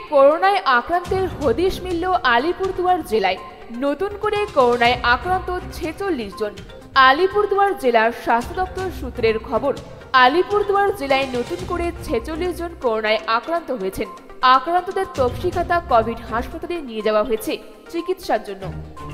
করোনায় আক্রান্তের হদিশ মিলল আলিপুরদুয়ার জেলায়। নতুন করে করোনায় আক্রান্ত 46 জন। আলিপুরদুয়ার জেলার স্বাস্থ্য দপ্তর সূত্রের খবর, আলিপুরদুয়ার জেলায় নতুন করে 46 জন করোনায় আক্রান্ত হয়েছেন। আক্রান্তদের তফসিঘাতা কোভিড হাসপাতালে নিয়ে যাওয়া হয়েছে চিকিৎসার জন্য।